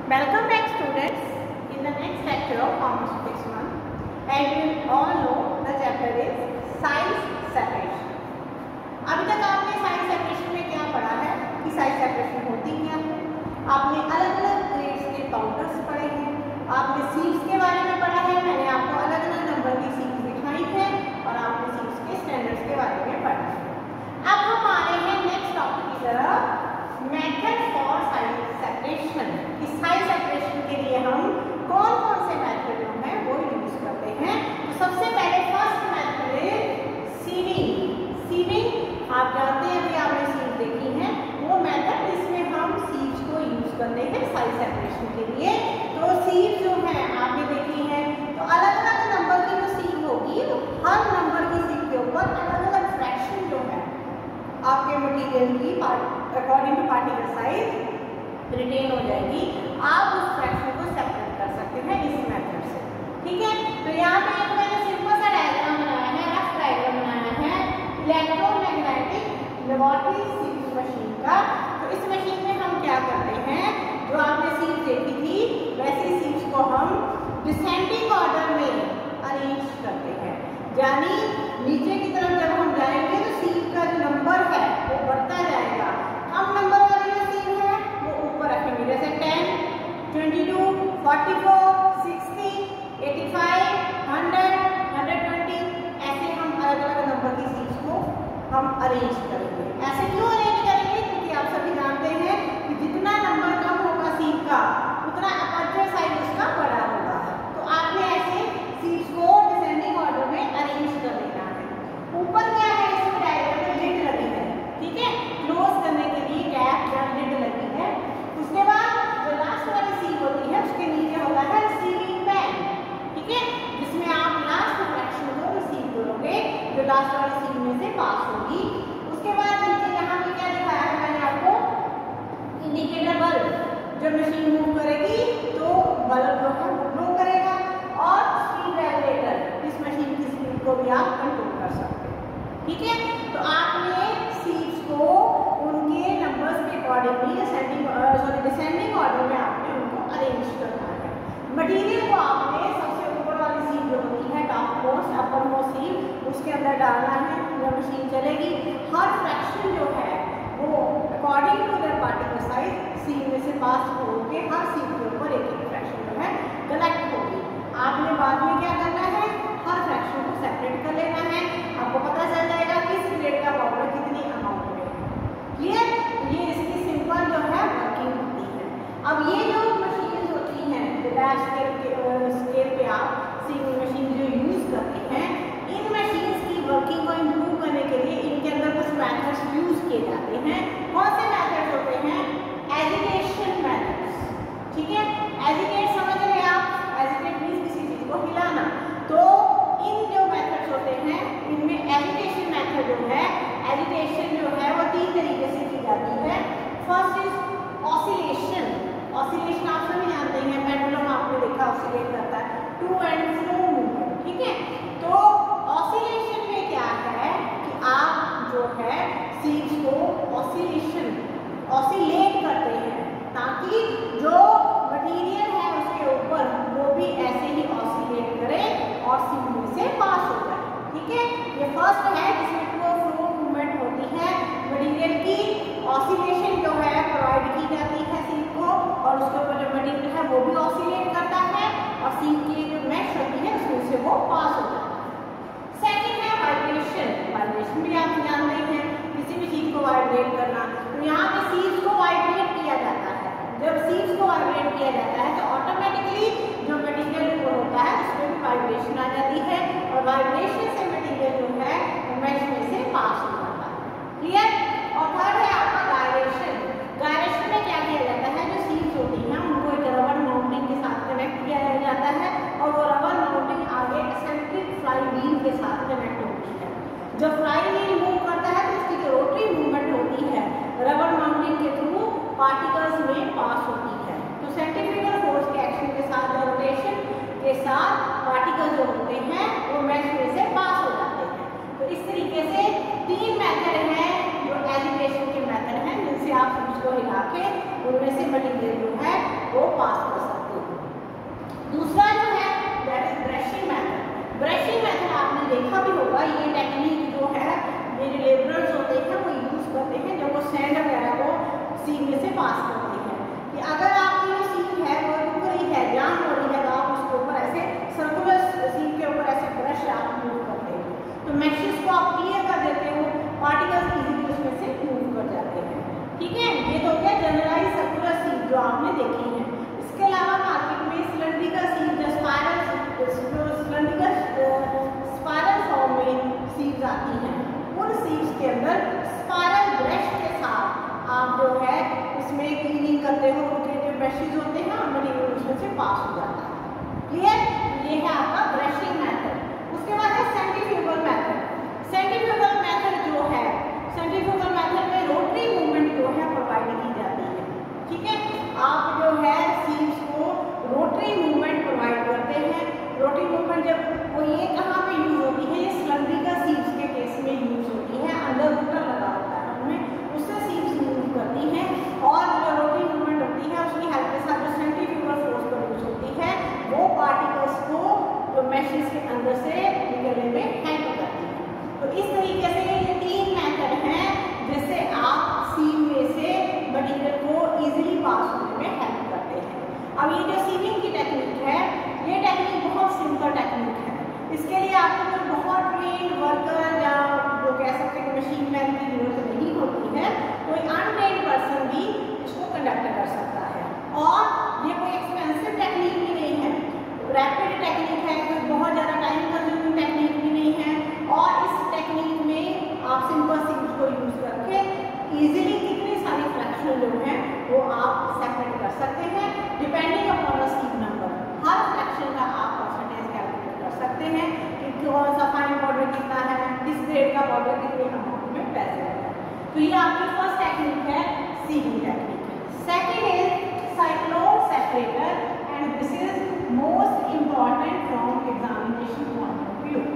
Welcome back students in the next lecture of Pharmaceutics 1. As you all know, the chapter is size separation. अभी तक आपने size separation में क्या पढ़ा है कि साइज सेपरेशन होती क्या है। आपने अलग अलग ग्रेड्स के पाउडर्स पढ़े हैं, आपने सीड्स के बारे में पढ़ा है, मैंने आपको अलग अलग नंबर की सीड्स दिखाई है और आपने सीड्स के स्टैंडर्ड्स के बारे में पढ़ा है। अब हम आ रहे हैं नेक्स्ट टॉपिक की तरफ, मेथड फॉर साइज सेपरेशन। इस साइज सेपरेशन के लिए हम कौन कौन से मेथड जो हैं वो यूज करते हैं। तो सबसे पहले फर्स्ट मेथड है सीविंग। सीविंग आप जानते हैं, अभी आपने सीव देखी है, वो मेथड इसमें हम सीव्स को यूज करते हैं साइज सेपरेशन के लिए। तो सीव जो है आपने देखी है, तो अलग अलग नंबर की जो सीव होगी, हर नंबर की सीव के ऊपर अलग अलग फ्रैक्शन जो है आपके मटेरियल की according to particle size retain हो जाएगी। आप उस फ्रैक्शन को सेपरेट कर सकते हैं इस मेथड से, ठीक है। तो यहाँ पे एक मैंने सिंपल सा डायग्राम बनाया है, रफ डायग्राम बनाया है इलेक्ट्रोमैग्नेटिक लेबोरेटरी सीविंग मशीन का। तो इस मशीन में हम क्या करते हैं, जो आपने सीव देखी थी वैसी सीव्स को हम डिसेंडिंग ऑर्डर में अरेंज करते हैं, यानी नीचे की तरफ जब हम जाएंगे तो सीव का जो नंबर है वो बढ़ता जाएगा। कम नंबर वाली जो सीव है वो ऊपर रखेंगे, जैसे 10, 22, 44, 60, 85, 100, 120, ऐसे हम अलग अलग नंबर की सीव्स को हम अरेंज करेंगे। ऐसे क्यों अरेंज करेंगे, क्योंकि आप सभी जानते हैं कि जितना नंबर कम होगा सीव का उतना अपर्चर साइज उसका बड़ा होगा। तो आपने ऐसे सीव्स को डिसेंडिंग ऑर्डर में अरेंज कर देना है। ऊपर क्या है, इस डायग्राम में लिड लगी है, ठीक है, क्लोज करने के लिए कैप या लिड लगी है। उसके बाद जो लास्ट वाली सीव होती है उसके नीचे होता है रिसीविंग पैन, ठीक है, जिसमें आप लास्ट फ्रैक्शन को रिसीव करोगे जो लास्ट वाली सीव में से पास होगी। उसके बाद नीचे यहाँ पे क्या दिखाया है मैंने आपको, इंडिकेटर बल्ब। जब मशीन मूव करेगी तो बल्ब जो है वो ग्लो करेगा, और स्पीड रेगुलेटर, इस मशीन की स्पीड को भी आप कंट्रोल कर सकते हैं, ठीक है। तो आपने सीव्स को उनके नंबर्स के अकॉर्डिंगली डिसेंडिंग ऑर्डर में आपने उनको अरेंज करना है। मटेरियल को आपने सबसे ऊपर वाली सीव जो होती है top most upper most sieve, उसके अंदर डालना है, जब मशीन चलेगी हर फ्रैक्शन जो है वो according to the particle size sieve में से पास होकर हर सीव के ऊपर एक एक फ्रैक्शन जो है कलेक्ट होगी। आपने बाद में क्या करना है, हर फ्रैक्शन को सेपरेट कर लेना है। आपको पता चल जाएगा किस ग्रेड का पाउडर कितनी अमाउंट में है, क्लियर। ये इसकी सिंपल जो है वर्किंग होती है। अब ये जो मशीन होती हैं, लैब स्केल पे आप सीविंग मशीन जो यूज करते हैं, इन मशीन की वर्किंग को इम्प्रूव करने के लिए इनके अंदर कुछ मैथड्स यूज किए जाते हैं। कौन से मैथड्स होते हैं, एजिटेशन मैथड्स, ठीक है। एजिटेट समझ रहे हैं आप, एजिटेट मींस किसी चीज को हिलाना। तो इन जो मेथड्स होते हैं इनमें एजिटेशन मेथड जो है, एजिटेशन जो है वो 3 तरीके से की जाती है। First is oscillation. ऑसिलेशन आप सभी जानते हैं, पेंडुलम आपने देखा ऑसिलेट करता है, टू एंड फ्रो मूवमेंट, ठीक है। तो ऑसिलेशन में क्या है कि आप जो है सीव्स को ऑसिलेट करते हैं, ताकि जो मटेरियल है उसके ऊपर वो भी ऐसे ही ऑसिलेट करे और सीव में से पास हो जाए, ठीक है। ये फर्स्ट है जिसमें टू और फ्रो मूवमेंट होती है, मटेरियल की ऑसिलेशन जो है प्रोवाइड की जाती है सीव को, और उसके ऊपर जो मटेरियल है वो भी ऑसिलेट करता है और सीव की जो मैश होती है उसमें से वो पास हो जाता है। सेकंड है वाइब्रेशन। वाइब्रेशन भी आप जानते हैं, किसी भी चीज को वाइब्रेट करना। तो यहाँ पे सीव्स को वाइब्रेट किया जाता है। जब सीव्स को वाइब्रेट किया जाता है तो ऑटोमेटिकली जो मटेरियल ऊपर होता है उसमें भी वाइब्रेशन आ जाती है, और वाइब्रेशन से मटेरियल जो है मैश में से पास हो जाता है, क्लियर। और थर्ड है आपका गायरेशन। गायरेशन में क्या किया जाता है, जो सीव्स होती हैं उनको एक रबर माउंटिंग के साथ कनेक्ट किया जाता है, और वो रबर माउंटिंग आगे एसेंट्रिक फ्लाई व्हील के साथ कनेक्ट होती है। जब फ्लाई व्हील मूव करता है तो उसकी जो रोटरी मूवमेंट होती है रबर माउंटिंग के थ्रू पार्टिकल्स में पास होती है। तो सेंट्रीफ्यूगल फोर्स के एक्शन के साथ रोटेशन के साथ पार्टिकल जो होते हैं वो मैश में से पास हो जाते हैं। तो इस तरीके से 3 मेथड हैं जो एजिटेशन के मेथड हैं, जिनसे आप उसको हिला के उनमें से मटेरियल जो है वो पास कर सकते हो। दूसरा जो है that is brushing method. Brushing method आपने देखा भी होगा, ये टेक्निक जो है ये जो लेबरर्स होते हैं वो यूज करते हैं जब वो सैंड वगैरह को सीम में से पास करते हैं, कि अगर आपकी जो सीम है वो रुक रही है, जाम हो रही है, तो आप उसके ऊपर ऐसे सर्कुलर सीम के ऊपर ऐसे ब्रश आप यूज करते हो, तो मैशेस को आप क्लियर कर देते हो, पार्टिकल्स इजीली उसमें से मूव कर जाते हैं। ठीक है, ये तो हो गया जनरलाइज सर्कुलर सीम जो आपने देखी है। इसके अलावा मार्केट में सिलेंड्रिकल सीम जो स्पाइरल फॉर्म में सीम्स आती हैं, उन सीम्स के अंदर स्पाइरल ब्रश के साथ आप जो है उसमें क्लीनिंग करते हो, उनके जो ब्रशेज होते हैं मटेरियल उसमें से पास हो जाता है। क्लियर, ये है आपका ब्रशिंग मेथड। उसके बाद है सेंट्रीफ्यूगल मेथड। सेंट्रीफ्यूगल मेथड जो है, सेंट्रीफ्यूगल मेथड में रोटरी मूवमेंट जो है प्रोवाइड की जाती है। ठीक है, आप जो है सीम्स को रोटरी मूवमेंट प्रोवाइड करते हैं। रोटरी मूवमेंट जब वो ये कहाँ पे यूज होती है, ये सिलेंड्रिकल सीम्स के केस में यूज होती है, अंदर रोटर लगा होता है उनमें, उससे सीम्स मूव करती हैं, और जो रोटरी मूवमेंट होती है उसकी हेल्प के साथ जो सेंट्रीफ्यूगल फोर्स प्रोड्यूस होती है वो पार्टिकल्स को जो मैशेस के अंदर से निकलने में हेल्प करती है। तो इस तरीके से ये 3 मेथड हैं जिससे आप सीम में से मटेरियल को इजीली पास होने में हेल्प करते हैं। अब ये जो सीमिंग की टेक्निक है, ये टेक्निक बहुत सिंपल टेक्निक है। इसके लिए आपको कोई बहुत ट्रेन वर्कर या जो कह सकते हैं मशीन मैन की जरूरत नहीं होती है, कोई अनट्रेन्ड पर्सन भी इसको कंडक्ट कर सकता है। और ये कोई एक्सपेंसिव टेक्निक भी नहीं है, रैपिड टेक्निक है, कोई बहुत ज़्यादा टाइम कंज्यूमिंग टेक्निक भी नहीं है, और इस टेक्निक में आप सिंपल सीम्स को यूज करके इजीली कितनी सारी फ्रैक्शन जो है वो आप सेपरेट कर सकते हैं depending upon the sieve number. हर फ्रैक्शन का आप परसेंटेज कैलकुलेट कर सकते हैं कि कौन सा फाइन पाउडर कितना है, किस ग्रेड का पाउडर कितने अमाउंट में पैसे है। तो ये आपकी फर्स्ट टेक्निक है, sieving technique. Second is cyclone separator, and this is most important from examination point of view.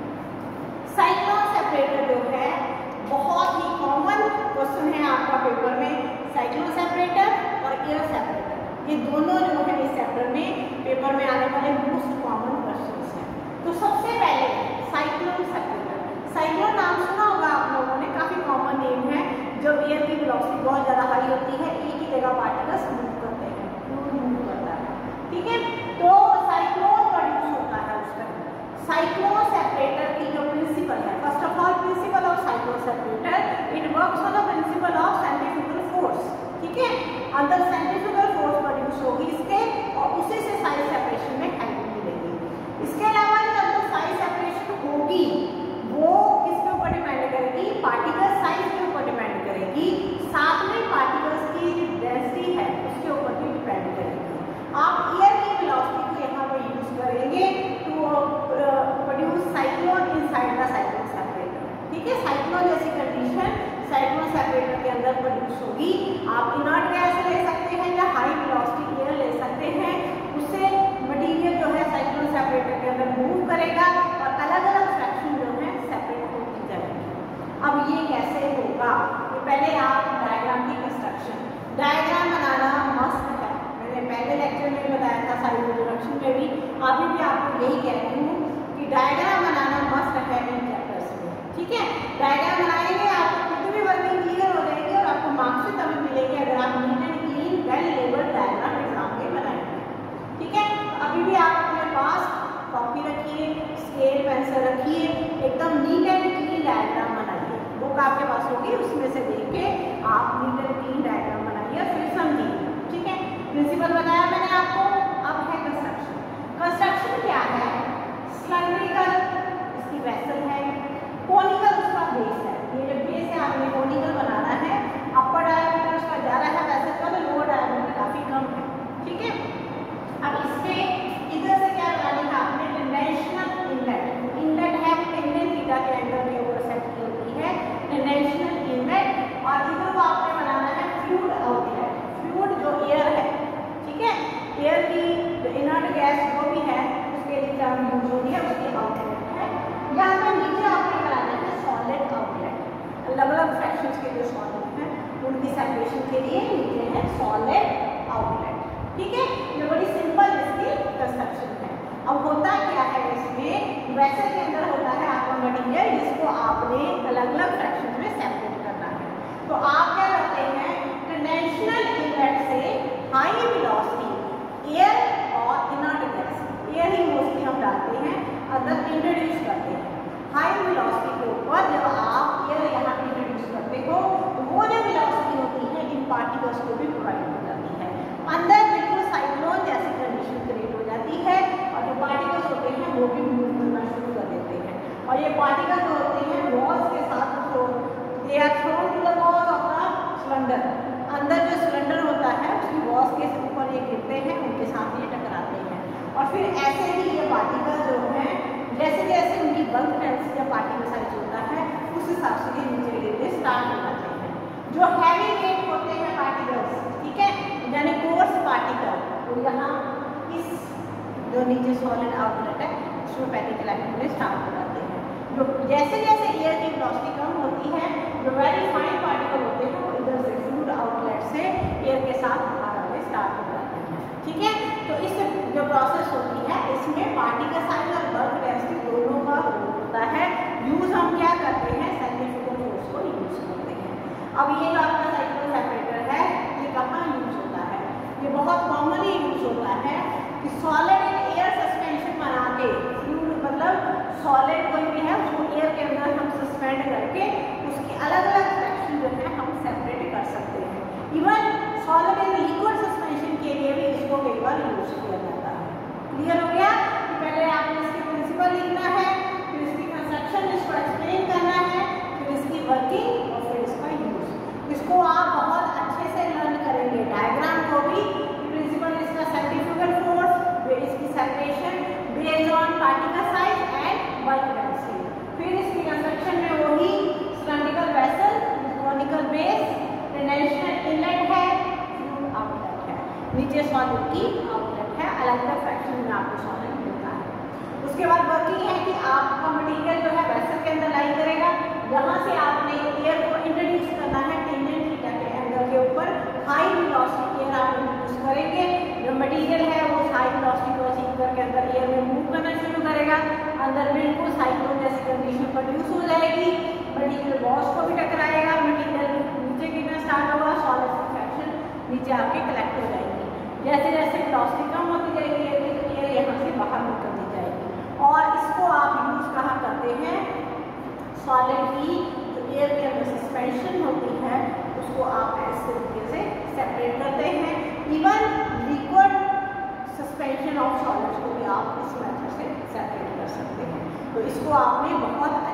Cyclone separator जो है बहुत ही कॉमन क्वेश्चन है आपका पेपर में। साइक्लोन सेपरेटर और एयर सेपरेटर, ये दोनों जो है इस चैप्टर में पेपर में आने वाले मोस्ट कॉमन क्वेश्चंस हैं। तो सबसे पहले साइक्लोन सेपरेटर। साइक्लोन नाम सुना होगा आप लोगों ने, काफी कॉमन नेम है। जब एयर की वेलोसिटी बहुत ज्यादा हाई होती है, एक ही जगह पार्टिकल्स मूव करते हैं, फ्लूइड मूव करता है। ठीक है, तो साइक्लोन प्रोड्यूस होता है उस टाइम। साइक्लोन सेपरेटर की जो प्रिंसिपल है, first of all principle of cyclone separator, it works on the principle of centrifugal force. ठीक है, अंदर सेंट्रीफ्यूगल फोर्स प्रोड्यूस होगी इसके, और उसी से साइज सेपरेशन में हेल्प मिलेगी। इसके अलावा जब जो साइज सेपरेशन होगी वो किसके ऊपर डिपेंड करेगी, पार्टिकल साइज के ऊपर डिपेंड करेगी, साथ में पार्टिकल्स की जो डेंसिटी है उसके ऊपर भी डिपेंड करेगी। आप एयर की वेलोसिटी को यहाँ पर यूज करेंगे to produce cyclone inside the cyclone separator. ठीक है, साइक्लोन जैसी कंडीशन साइक्लोन सेपरेटर के अंदर प्रोड्यूस होगी। आप इनर्ट गैस ले सकते हैं या हाई वेलोसिटी एयर ले सकते हैं, उससे मटेरियल जो है साइक्लोन सेपरेटर के अंदर मूव करेगा और अलग अलग फ्रैक्शन जो है सेपरेट होती जाएगी। अब ये कैसे होगा, तो पहले आप डायग्राम की कंस्ट्रक्शन, डायग्राम बनाना मस्ट है। मैंने पहले लेक्चर में बताया था, साइड इंट्रोडक्शन में भी, अभी भी आपको यही कह रही हूँ कि डायग्राम बनाना मस्ट है इन चैप्टर्स में। ठीक है, डायग्राम बनाएंगे आपको कितनी भी वर्किंग क्लियर हो जाएगी और आपको मार्क्स भी तभी मिलेंगे अगर आप neat and clean well labelled diagram exam में बनाएंगे। ठीक है, अभी भी आप अपने पास कॉपी रखिए, स्केल पेंसिल रखिए, एकदम नीट एंड क्लीन डायग्राम बनाइए। बुक आपके पास होगी, उसमें से देख के आप नीट एंड क्लीन डायग्राम बनाइए, फिर समझिए। ठीक है, प्रिंसिपल बताया मैंने आपको। अब है कंस्ट्रक्शन। कंस्ट्रक्शन क्या है, सिलेंड्रिकल इसकी वेसल है, कोनिकल उसका बेस है। ये जो बेस है आपने कोनिकल बनाना है, अपर डायमीटर उसका ज़्यादा है वैसे तो, लोअर डायमीटर काफ़ी कम है। ठीक है, अब इसके इधर से क्या बनानी है आपने, टेंडेंशियल इनलेट। इनलेट है टेंडेंट थीटा के एंगल के ऊपर सेट की होती है, टेंडेंशियल इनलेट। और इधर को आपने बनाना है फ्लूइड आउटलेट। फ्लूइड जो एयर है, ठीक है, एयर की इनर्ट गैस जो भी है उसके लिए टर्म यूज होती है, उसकी आउटलेट है। यहाँ पर नीचे आपने बनाना है सॉलिड आउटलेट। अलग अलग फ्रैक्शंस के जो सॉलिड हैं उनकी सेपरेशन के लिए नीचे है सॉलिड आउटलेट। ठीक है, ये बड़ी सिंपल इसकी कंस्ट्रक्शन है। अब होता क्या है इसमें, वेसल के अंदर होता है आपका मटेरियल जिसको आपने अलग अलग फ्रैक्शन में सेपरेट करना है। तो आप क्या करते हैं, कन्वेंशनल इनलेट से हाई वेलोसिटी एयर और इनर्ट गैस, एयर ही मोस्टली हम डालते हैं अंदर, इंट्रोड्यूस करते हैं। हाई वेलोसिटी के ऊपर जब आप एयर यहाँ इंट्रोड्यूस करते हो तो वो जो वेलोसिटी होती है इन पार्टिकल्स को भी प्रोवाइड हो जाती है। अंदर बिल्कुल साइक्लोन जैसी कंडीशन क्रिएट हो जाती है और जो पार्टिकल्स होते हैं वो भी मूव करना शुरू कर देते हैं। और ये पार्टिकल जो होते हैं वॉल्स के साथ they are thrown to the walls of the cylinder, अंदर जो सिलेंडर होता है उसकी वॉल्स के ऊपर ये गिरते हैं, उनके साथ ये टकराते हैं। और फिर ऐसे ही ये पार्टिकल जो हैं जैसे जैसे उनकी बल्क डेंसिटी या पार्टिकल साइज होता है उस हिसाब से ये नीचे गिरने स्टार्ट हो जाते हैं। जो हैवी वेट होते हैं पार्टिकल्स, ठीक है, यानी कोर्स पार्टिकल, तो यहाँ इस जो नीचे सॉलिड आउटलेट है उसमें पहले कलेक्ट होने स्टार्ट हो जाते हैं। जो जैसे जैसे एयर की वेलोसिटी कम होती है, जो वेरी फाइन पार्टिकल होते हैं वो इधर से फ्लूइड आउटलेट से एयर के साथ बाहर आने स्टार्ट हो जाते हैं। ठीक है, तो इस जो प्रोसेस होती है इसमें पार्टिकल साइज और बल्क डेंसिटी दोनों का रोल होता है। यूज हम क्या करते हैं, सेंट्रीफ्यूगल फोर्स को यूज करते हैं। अब ये जो आपका साइक्लो सेपरेटर है ये कहाँ यूज होता है, ये बहुत कॉमनली यूज होता है कि सॉलिड एंड एयर सस्पेंशन बना के, फ्लूइड मतलब सॉलिड कोई भी है उसको एयर के अंदर हम सस्पेंड करके उसकी अलग अलग फ्रैक्शन जो है हम सेपरेट कर सकते हैं। Even solid and liquid suspension के लिए भी इसको कई बार यूज किया जाता है। क्लियर हो गया कि पहले आपको इसकी प्रिंसिपल लिखना है, फिर इसकी कंस्ट्रक्शन इसको एक्सप्लेन करना है, फिर इसकी वर्किंग और फिर इसका यूज। इसको आप बहुत अच्छे से लर्न करेंगे, डायग्राम को भी, प्रिंसिपल इसका सेंट्रीफ्यूगल फोर्स, इसकी separation based on particle size and bulk density, फिर इसकी कंस्ट्रक्शन में वही cylindrical vessel, conical base, conventional inlet है, फ्लूइड आउटलेट है, नीचे सॉलिड की आउटलेट है, अलग अलग फ्रैक्शन में आपको सॉलिड मिलता है। उसके बाद वर्किंग है कि आपका मटेरियल जो है वेसल के अंदर लाई करेगा, यहाँ से आपने एयर को इंट्रोड्यूस करना है टेंजेंट थीटा के एंगल के ऊपर, हाई वेलोसिटी एयर आप इंट्रोड्यूस करेंगे, जो मटेरियल है वो हाई वेलोसिटी को अचीव करके अंदर एयर में मूव करना शुरू करेगा, अंदर बिल्कुल साइक्लोन जैसी कंडीशन प्रोड्यूस हो जाएगी, मटेरियल वॉल्स को भी टकराएगा, मटेरियल नीचे गिरना स्टार्ट होगा, सॉलिड फ्रैक्शन नीचे आके कलेक्ट हो जाएगी। जैसे जैसे वेलोसिटी कम होती जाएगी तो एयर यहाँ से बाहर निकलती जाएगी। और इसको आप यूज कहाँ करते हैं, सॉलिड की जो एयर के अंदर सस्पेंशन होती है उसको आप इस तरीके से सेपरेट करते हैं। Even liquid suspension of solids को भी आप इस मेथड से सेपरेट कर सकते हैं। तो इसको आपने बहुत